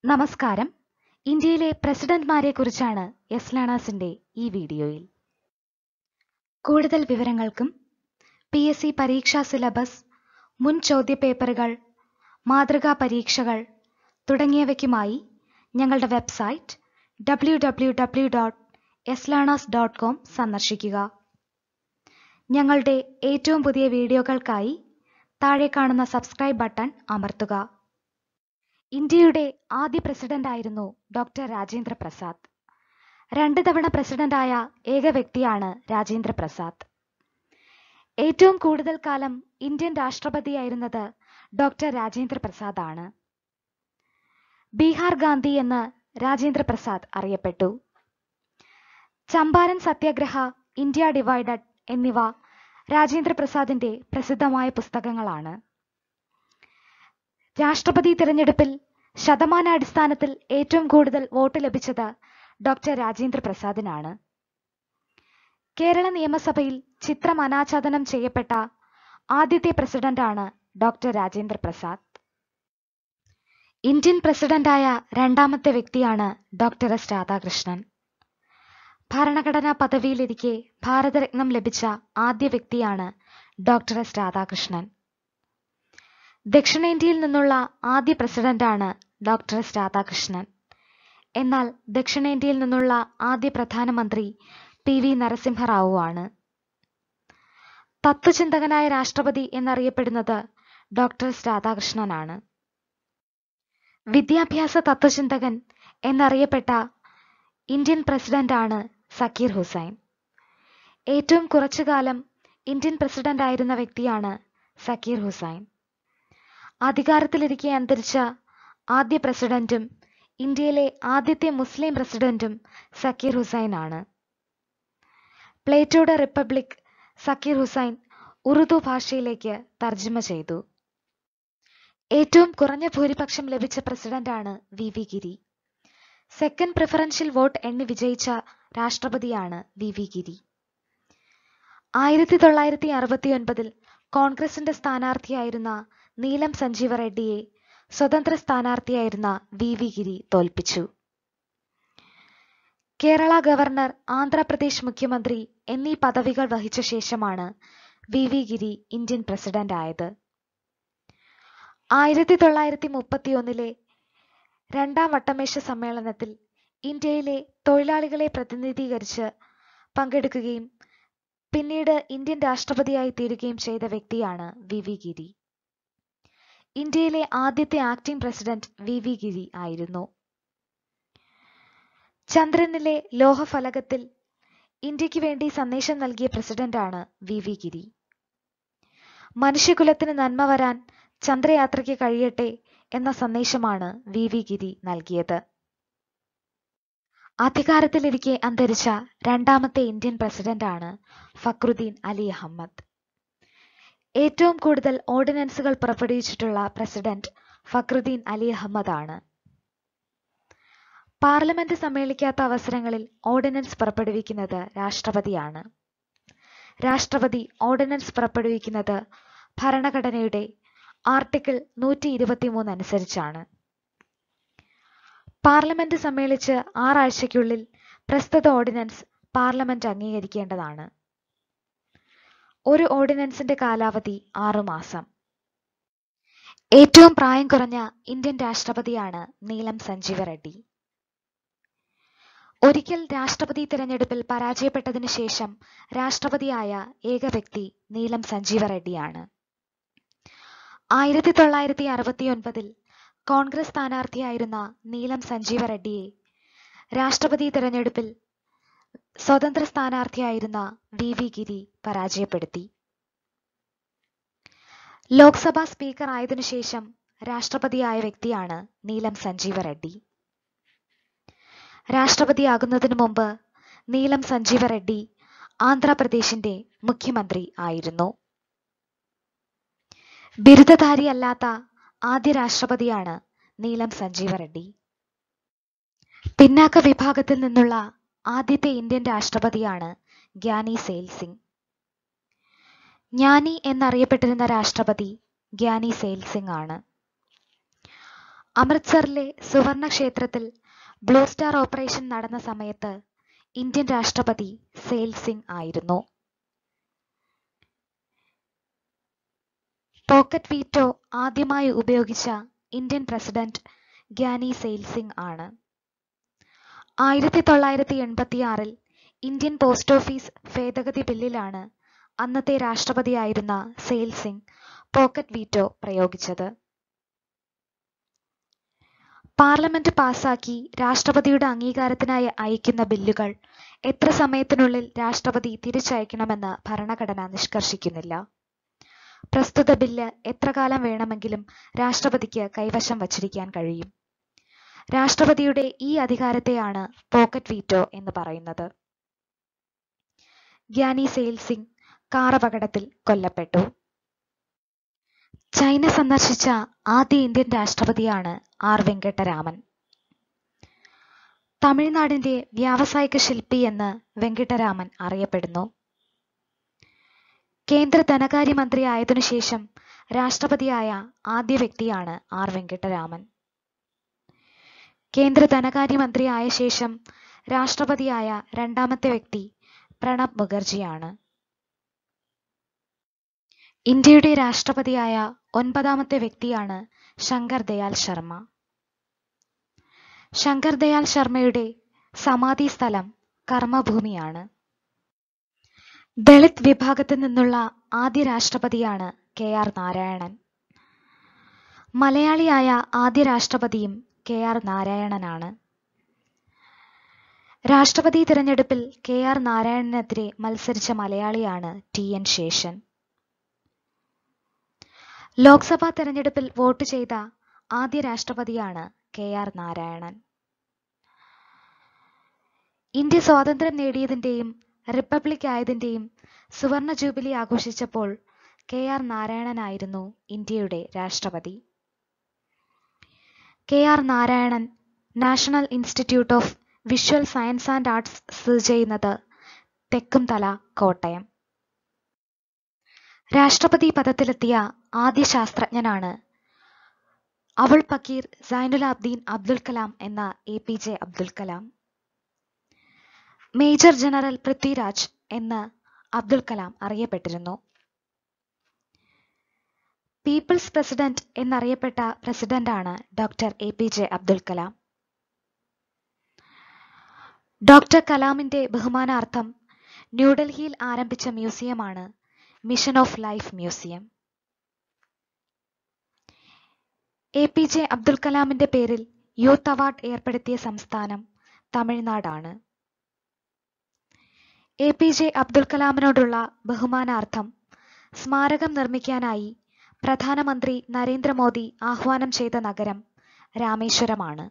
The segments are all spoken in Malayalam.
നമസ്കാരം. ഇന്ത്യയിലെ പ്രസിഡന്റ്മാരെക്കുറിച്ചാണ് എസ് ലേണേഴ്സിന്റെ ഈ വീഡിയോയിൽ. കൂടുതൽ വിവരങ്ങൾക്കും PSC പരീക്ഷാ സിലബസ്, മുൻ ചോദ്യപേപ്പറുകൾ, മാതൃകാ പരീക്ഷകൾ തുടങ്ങിയവയ്ക്കുമായി ഞങ്ങളുടെ വെബ്സൈറ്റ് www.slearners.com സന്ദർശിക്കുക. ഞങ്ങളുടെ ഏറ്റവും പുതിയ വീഡിയോകൾക്കായി താഴെ കാണുന്ന സബ്സ്ക്രൈബ് ബട്ടൺ അമർത്തുക. ഇന്ത്യയുടെ ആദ്യ പ്രസിഡന്റായിരുന്നു ഡോക്ടർ രാജേന്ദ്ര പ്രസാദ്. 2 തവണ പ്രസിഡന്റായ ഏക വ്യക്തിയാണ് രാജേന്ദ്ര പ്രസാദ്. ഏറ്റവും കൂടുതൽ കാലം ഇന്ത്യൻ രാഷ്ട്രപതിയായിരുന്നത് ഡോക്ടർ രാജേന്ദ്ര പ്രസാദ് ആണ്. ബീഹാർ ഗാന്ധി എന്ന് രാജേന്ദ്ര പ്രസാദ് അറിയപ്പെട്ടു. ചമ്പാരൻ സത്യാഗ്രഹ, ഇന്ത്യ ഡിവൈഡഡ് എന്നിവ രാജേന്ദ്ര പ്രസാദിന്റെ പ്രസിദ്ധമായ പുസ്തകങ്ങളാണ്. രാഷ്ട്രപതി തിരഞ്ഞെടുപ്പിൽ ശതമാനാടിസ്ഥാനത്തിൽ ഏറ്റവും കൂടുതൽ വോട്ട് ലഭിച്ചത് ഡോക്ടർ രാജേന്ദ്ര പ്രസാദിനാണ്. കേരള നിയമസഭയിൽ ചിത്രം അനാച്ഛാദനം ചെയ്യപ്പെട്ട ആദ്യത്തെ പ്രസിഡന്റാണ് ഡോക്ടർ രാജേന്ദ്ര പ്രസാദ്. ഇന്ത്യൻ പ്രസിഡന്റായ രണ്ടാമത്തെ വ്യക്തിയാണ് ഡോക്ടർ എസ് രാധാകൃഷ്ണൻ. ഭരണഘടനാ പദവിയിലിരിക്കെ ഭാരതരത്നം ലഭിച്ച ആദ്യ വ്യക്തിയാണ് ഡോക്ടർ എസ് രാധാകൃഷ്ണൻ. ദക്ഷിണേന്ത്യയിൽ നിന്നുള്ള ആദ്യ പ്രസിഡന്റാണ് ഡോക്ടർ എസ് രാധാകൃഷ്ണൻ. എന്നാൽ ദക്ഷിണേന്ത്യയിൽ നിന്നുള്ള ആദ്യ പ്രധാനമന്ത്രി PV നരസിംഹറാവു ആണ്. തത്വചിന്തകനായ രാഷ്ട്രപതി എന്നറിയപ്പെടുന്നത് ഡോക്ടർ എസ് രാധാകൃഷ്ണനാണ്. വിദ്യാഭ്യാസ തത്വചിന്തകൻ എന്നറിയപ്പെട്ട ഇന്ത്യൻ പ്രസിഡന്റാണ് സക്കീർ ഹുസൈൻ. ഏറ്റവും കുറച്ചുകാലം ഇന്ത്യൻ പ്രസിഡന്റായിരുന്ന വ്യക്തിയാണ് സക്കീർ ഹുസൈൻ. അധികാരത്തിലിരിക്കെ അന്തരിച്ച ആദ്യ പ്രസിഡന്റും ഇന്ത്യയിലെ ആദ്യത്തെ മുസ്ലിം പ്രസിഡന്റും സക്കീർ ഹുസൈൻ ആണ്. പ്ലേറ്റോയുടെ റിപ്പബ്ലിക് സക്കീർ ഹുസൈൻ ഉറുദു ഭാഷയിലേക്ക് തർജ്ജമ ചെയ്തു. ഏറ്റവും കുറഞ്ഞ ഭൂരിപക്ഷം ലഭിച്ച പ്രസിഡന്റാണ് VV Giri. Second preferential vote എണ്ണി വിജയിച്ച രാഷ്ട്രപതിയാണ് VV ഗിരി. 1969 കോൺഗ്രസിന്റെ സ്ഥാനാർത്ഥിയായിരുന്ന നീലം സഞ്ജീവ റെഡ്ഡിയെ സ്വതന്ത്ര സ്ഥാനാർത്ഥിയായിരുന്ന VV ഗിരി തോൽപ്പിച്ചു. കേരള ഗവർണർ, ആന്ധ്രാപ്രദേശ് മുഖ്യമന്ത്രി എന്നീ പദവികൾ വഹിച്ച ശേഷമാണ് VV ഗിരി ഇന്ത്യൻ പ്രസിഡന്റ് ആയത്. 1931 രണ്ടാം വട്ടമേശ സമ്മേളനത്തിൽ ഇന്ത്യയിലെ തൊഴിലാളികളെ പ്രതിനിധീകരിച്ച് പങ്കെടുക്കുകയും പിന്നീട് ഇന്ത്യൻ രാഷ്ട്രപതിയായി തീരുകയും ചെയ്ത വ്യക്തിയാണ് VV ഗിരി. ഇന്ത്യയിലെ ആദ്യത്തെ ആക്ടിംഗ് പ്രസിഡന്റ് VV ഗിരി ആയിരുന്നു. ചന്ദ്രനിലെ ലോഹഫലകത്തിൽ ഇന്ത്യക്ക് വേണ്ടി സന്ദേശം നൽകിയ പ്രസിഡന്റാണ് VV ഗിരി. മനുഷ്യകുലത്തിന് നന്മ വരാൻ ചന്ദ്രയാത്രയ്ക്ക് കഴിയട്ടെ എന്ന സന്ദേശമാണ് VV ഗിരി നൽകിയത്. അധികാരത്തിലിരിക്കെ അന്തരിച്ച രണ്ടാമത്തെ ഇന്ത്യൻ പ്രസിഡന്റാണ് ഫക്രുദ്ദീൻ അലി അഹമ്മദ്. ഏറ്റവും കൂടുതൽ ഓർഡിനൻസുകൾ പുറപ്പെടുവിച്ചിട്ടുള്ള പ്രസിഡന്റ് ഫക്രുദ്ദീൻ അലി അഹമ്മദ് ആണ്. പാർലമെന്റ് സമ്മേളിക്കാത്ത അവസരങ്ങളിൽ ഓർഡിനൻസ് പുറപ്പെടുവിക്കുന്നത് രാഷ്ട്രപതിയാണ്. രാഷ്ട്രപതി ഓർഡിനൻസ് പുറപ്പെടുവിക്കുന്നത് ഭരണഘടനയുടെ ആർട്ടിക്കിൾ 123 അനുസരിച്ചാണ്. പാർലമെന്റ് സമ്മേളിച്ച് 6 ആഴ്ചയ്ക്കുള്ളിൽ പ്രസ്തുത ഓർഡിനൻസ് പാർലമെന്റ് അംഗീകരിക്കേണ്ടതാണ്. ഒരു ഓർഡിനൻസിന്റെ കാലാവധി 6 മാസം. ഏറ്റവും പ്രായം കുറഞ്ഞ ഇന്ത്യൻ രാഷ്ട്രപതിയാണ് നീലം സഞ്ജീവ റെഡ്ഡി. ഒരിക്കൽ രാഷ്ട്രപതി തിരഞ്ഞെടുപ്പിൽ പരാജയപ്പെട്ടതിനു ശേഷം രാഷ്ട്രപതിയായ ഏക വ്യക്തി നീലം സഞ്ജീവ റെഡ്ഡിയാണ്. 1969 കോൺഗ്രസ് സ്ഥാനാർത്ഥിയായിരുന്ന നീലം സഞ്ജീവ റെഡ്ഡിയെ രാഷ്ട്രപതി തിരഞ്ഞെടുപ്പിൽ സ്വതന്ത്ര സ്ഥാനാർത്ഥിയായിരുന്ന VV ഗിരി പരാജയപ്പെടുത്തി. ലോക്സഭാ സ്പീക്കർ ആയതിനു ശേഷം രാഷ്ട്രപതിയായ വ്യക്തിയാണ് നീലം സഞ്ജീവ റെഡ്ഡി. രാഷ്ട്രപതിയാകുന്നതിനു മുമ്പ് നീലം സഞ്ജീവ റെഡ്ഡി ആന്ധ്രാപ്രദേശിന്റെ മുഖ്യമന്ത്രി ആയിരുന്നു. ബിരുദധാരിയല്ലാത്ത ആദ്യ രാഷ്ട്രപതിയാണ് നീലം സഞ്ജീവ റെഡ്ഡി. പിന്നാക്ക വിഭാഗത്തിൽ നിന്നുള്ള ആദ്യത്തെ ഇന്ത്യൻ രാഷ്ട്രപതിയാണ് ഗ്യാനി സെയിൽ സിംഗ്. ജ്ഞാനി എന്നറിയപ്പെട്ടിരുന്ന രാഷ്ട്രപതി ഗ്യാനി സെയിൽ സിംഗ് ആണ്. അമൃത്സറിലെ സുവർണ ക്ഷേത്രത്തിൽ ബ്ലൂ സ്റ്റാർ ഓപ്പറേഷൻ നടന്ന സമയത്ത് ഇന്ത്യൻ രാഷ്ട്രപതി സെയിൽ സിംഗ് ആയിരുന്നു. പോക്കറ്റ് വീറ്റോ ആദ്യമായി ഉപയോഗിച്ച ഇന്ത്യൻ പ്രസിഡന്റ് ഗ്യാനി സെയിൽ സിംഗ് ആണ്. 1986 ഇന്ത്യൻ പോസ്റ്റ് ഓഫീസ് ഭേദഗതി ബില്ലിലാണ് അന്നത്തെ രാഷ്ട്രപതിയായിരുന്ന സെയിൽ സിംഗ് പോക്കറ്റ് വീറ്റോ പ്രയോഗിച്ചത്. പാർലമെന്റ് പാസാക്കി രാഷ്ട്രപതിയുടെ അംഗീകാരത്തിനായി അയക്കുന്ന ബില്ലുകൾ എത്ര സമയത്തിനുള്ളിൽ രാഷ്ട്രപതി തിരിച്ചയക്കണമെന്ന് ഭരണഘടന നിഷ്കർഷിക്കുന്നില്ല. പ്രസ്തുത ബില്ല് എത്ര കാലം വേണമെങ്കിലും രാഷ്ട്രപതിക്ക് കൈവശം വച്ചിരിക്കാൻ കഴിയും. രാഷ്ട്രപതിയുടെ ഈ അധികാരത്തെയാണ് പോക്കറ്റ് വീറ്റോ എന്ന് പറയുന്നത്. ഗ്യാനി സെയിൽ സിംഗ് കാർ അപകടത്തിൽ കൊല്ലപ്പെട്ടു. ചൈന സന്ദർശിച്ച ആദ്യ ഇന്ത്യൻ രാഷ്ട്രപതിയാണ് ആർ വെങ്കട്ടരാമൻ. തമിഴ്നാടിന്റെ വ്യാവസായിക ശില്പി എന്ന് വെങ്കിട്ടരാമൻ അറിയപ്പെടുന്നു. കേന്ദ്ര ധനകാര്യമന്ത്രി ആയതിനു ശേഷം രാഷ്ട്രപതിയായ ആദ്യ വ്യക്തിയാണ് ആർ വെങ്കട്ടരാമൻ. കേന്ദ്ര ധനകാര്യമന്ത്രി ആയ ശേഷം രാഷ്ട്രപതിയായ രണ്ടാമത്തെ വ്യക്തി പ്രണബ് മുഖർജിയാണ്. ഇന്ത്യയുടെ രാഷ്ട്രപതിയായ 9ാമത്തെ വ്യക്തിയാണ് ശങ്കർ ദയാൽ ശർമ്മ. ശങ്കർ ദയാൽ ശർമ്മയുടെ സമാധി സ്ഥലം കർമ്മഭൂമിയാണ്. ദളിത് വിഭാഗത്തിൽ നിന്നുള്ള ആദ്യ രാഷ്ട്രപതിയാണ് കെ.ആർ. നാരായണൻ. മലയാളിയായ ആദ്യ രാഷ്ട്രപതിയും കെ.ആർ. നാരായണനാണ്. രാഷ്ട്രപതി തിരഞ്ഞെടുപ്പിൽ കെ.ആർ. നാരായണനെതിരെ മത്സരിച്ച മലയാളിയാണ് ടി.എൻ. ശേഷൻ. ലോക്സഭാ തെരഞ്ഞെടുപ്പിൽ വോട്ട് ചെയ്ത ആദ്യ രാഷ്ട്രപതിയാണ് കെ.ആർ. നാരായണൻ. ഇന്ത്യ സ്വാതന്ത്ര്യം നേടിയതിന്റെയും റിപ്പബ്ലിക് ആയതിന്റെയും സുവർണ ജൂബിലി ആഘോഷിച്ചപ്പോൾ കെ.ആർ. നാരായണനായിരുന്നു ഇന്ത്യയുടെ രാഷ്ട്രപതി. K R. Narayanan national institute of visual science and arts സ്ഥിതി ചെയ്യുന്നത് തെക്കുംതല, കോട്ടയം. രാഷ്ട്രപതി പദത്തിലെത്തിയ ആദ്യ ശാസ്ത്രജ്ഞനാണ് അബുൾ പക്കീർ സൈനുലാബ്ദീൻ അബ്ദുൽ കലാം എന്ന എ.പി.ജെ. അബ്ദുൽ കലാം. മേജർ ജനറൽ പൃഥ്വിരാജ് എന്ന് അബ്ദുൽ കലാം അറിയപ്പെട്ടിരുന്നു. പീപ്പിൾസ് പ്രസിഡന്റ് എന്നറിയപ്പെട്ട പ്രസിഡന്റാണ് ഡോക്ടർ എ.പി.ജെ. അബ്ദുൽ കലാം. ഡോക്ടർ കലാമിന്റെ ബഹുമാനാർത്ഥം ന്യൂഡൽഹിയിൽ ആരംഭിച്ച മ്യൂസിയമാണ് mission of life museum. A P J. Abdul കലാമിന്റെ പേരിൽ യൂത്ത് അവാർഡ് ഏർപ്പെടുത്തിയ സംസ്ഥാനം തമിഴ്നാടാണ്. എ.പി.ജെ. അബ്ദുൽ കലാമിനോടുള്ള ബഹുമാനാർത്ഥം സ്മാരകം നിർമ്മിക്കാനായി പ്രധാനമന്ത്രി നരേന്ദ്രമോദി ആഹ്വാനം ചെയ്ത നഗരം രാമേശ്വരമാണ്.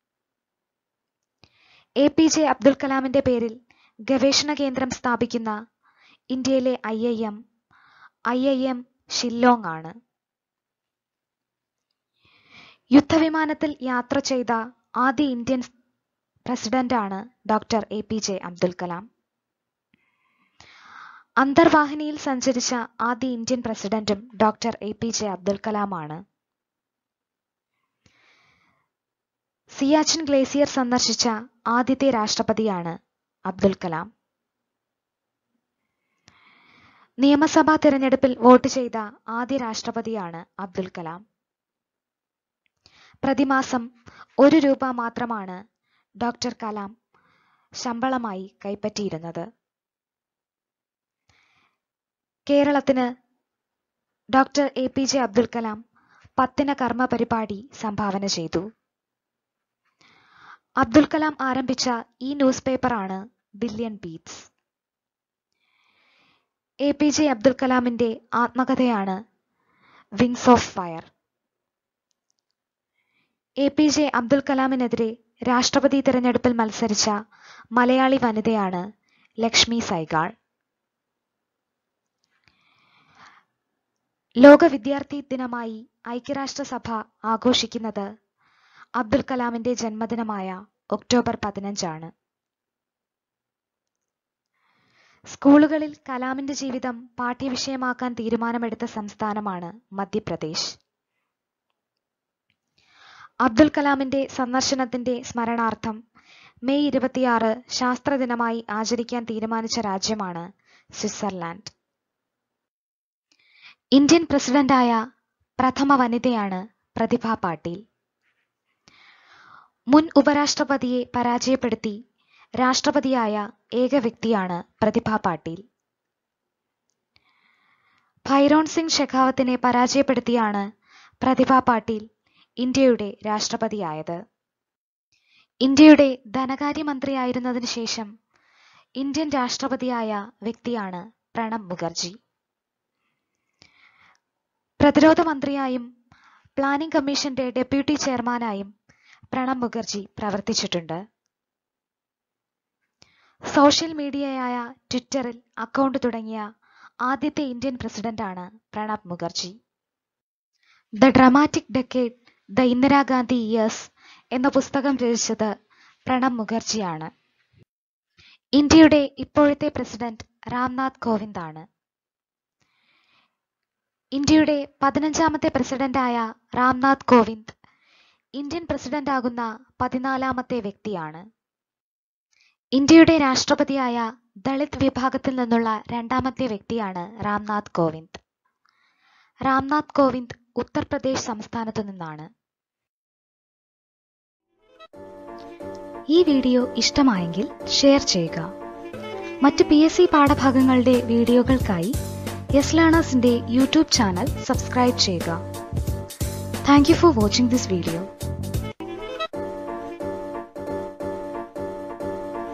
എ.പി.ജെ. അബ്ദുൽ കലാമിന്റെ പേരിൽ ഗവേഷണ കേന്ദ്രം സ്ഥാപിക്കുന്ന ഇന്ത്യയിലെ ഐ.ഐ.എം ഷില്ലോങ് ആണ്. യുദ്ധവിമാനത്തിൽ യാത്ര ചെയ്ത ആദ്യ ഇന്ത്യൻ പ്രസിഡന്റാണ് ഡോക്ടർ എ.പി.ജെ. അബ്ദുൽ കലാം. അന്തർവാഹിനിയിൽ സഞ്ചരിച്ച ആദ്യ ഇന്ത്യൻ പ്രസിഡന്റും ഡോക്ടർ എ.പി.ജെ. അബ്ദുൽ കലാമാണ്. സിയാച്ചിൻ ഗ്ലേസിയർ സന്ദർശിച്ച ആദ്യത്തെ രാഷ്ട്രപതിയാണ് അബ്ദുൽ കലാം. നിയമസഭാ തിരഞ്ഞെടുപ്പിൽ വോട്ട് ചെയ്ത ആദ്യ രാഷ്ട്രപതിയാണ് അബ്ദുൽ കലാം. പ്രതിമാസം 1 രൂപ മാത്രമാണ് ഡോക്ടർ കലാം ശമ്പളമായി കൈപ്പറ്റിയിരുന്നത്. കേരളത്തിന് ഡോക്ടർ എ.പി.ജെ. അബ്ദുൽ കലാം 10 കർമ്മ പരിപാടി സംഭാവന ചെയ്തു. അബ്ദുൽ കലാം ആരംഭിച്ച ഈ ന്യൂസ് പേപ്പറാണ് ബില്യൺ ബീറ്റ്സ്. എ.പി.ജെ. അബ്ദുൽ കലാമിന്റെ ആത്മകഥയാണ് wings of fire. A P J. Abdul കലാമിനെതിരെ രാഷ്ട്രപതി തിരഞ്ഞെടുപ്പിൽ മത്സരിച്ച മലയാളി വനിതയാണ് ലക്ഷ്മി സൈഗാൾ. ലോക വിദ്യാർത്ഥി ദിനമായി ഐക്യരാഷ്ട്രസഭ ആഘോഷിക്കുന്നത് അബ്ദുൽ കലാമിന്റെ ജന്മദിനമായ ഒക്ടോബർ 15 ആണ്. സ്കൂളുകളിൽ കലാമിന്റെ ജീവിതം പാഠ്യവിഷയമാക്കാൻ തീരുമാനമെടുത്ത സംസ്ഥാനമാണ് മധ്യപ്രദേശ്. അബ്ദുൽ കലാമിന്റെ സന്ദർശനത്തിന്റെ സ്മരണാർത്ഥം മെയ് 26 ശാസ്ത്രദിനമായി ആചരിക്കാൻ തീരുമാനിച്ച രാജ്യമാണ് സ്വിറ്റ്സർലാൻഡ്. ഇന്ത്യൻ പ്രസിഡന്റായ പ്രഥമ വനിതയാണ് പ്രതിഭ പാട്ടീൽ. മുൻ ഉപരാഷ്ട്രപതിയെ പരാജയപ്പെടുത്തി രാഷ്ട്രപതിയായ ഏക വ്യക്തിയാണ് പ്രതിഭ പാട്ടീൽ. ഭൈരോൺ സിംഗ് ഷെഖാവത്തിനെ പരാജയപ്പെടുത്തിയാണ് പ്രതിഭ പാട്ടീൽ ഇന്ത്യയുടെ രാഷ്ട്രപതിയായത്. ഇന്ത്യയുടെ ധനകാര്യമന്ത്രിയായിരുന്നതിനു ശേഷം ഇന്ത്യൻ രാഷ്ട്രപതിയായ വ്യക്തിയാണ് പ്രണബ് മുഖർജി. പ്രതിരോധ മന്ത്രിയായും പ്ലാനിംഗ് കമ്മീഷന്റെ ഡെപ്യൂട്ടി ചെയർമാനായും പ്രണബ് മുഖർജി പ്രവർത്തിച്ചിട്ടുണ്ട്. സോഷ്യൽ മീഡിയയായ ട്വിറ്ററിൽ അക്കൗണ്ട് തുടങ്ങിയ ആദ്യത്തെ ഇന്ത്യൻ പ്രസിഡന്റാണ് Pranab Mukherjee. The dramatic decade, the Indira Gandhi years എന്ന പുസ്തകം രചിച്ചത് പ്രണബ് മുഖർജിയാണ്. ഇന്ത്യയുടെ ഇപ്പോഴത്തെ പ്രസിഡന്റ് രാംനാഥ് കോവിന്ദ് ആണ്. ഇന്ത്യയുടെ 15ാമത്തെ പ്രസിഡന്റായ രാംനാഥ് കോവിന്ദ് ഇന്ത്യൻ പ്രസിഡന്റാകുന്ന 14ാമത്തെ വ്യക്തിയാണ്. ഇന്ത്യയുടെ രാഷ്ട്രപതിയായ ദളിത് വിഭാഗത്തിൽ നിന്നുള്ള 2ാമത്തെ വ്യക്തിയാണ് രാംനാഥ് കോവിന്ദ്. രാംനാഥ് കോവിന്ദ് ഉത്തർപ്രദേശ് സംസ്ഥാനത്തു നിന്നാണ്. ഈ വീഡിയോ ഇഷ്ടമായെങ്കിൽ ഷെയർ ചെയ്യുക. മറ്റ് PSC പാഠഭാഗങ്ങളുടെ വീഡിയോകൾക്കായി യെസ് ലേണേഴ്സിന്റെ യൂട്യൂബ് ചാനൽ സബ്സ്ക്രൈബ് ചെയ്യുക. Thank you for watching this video.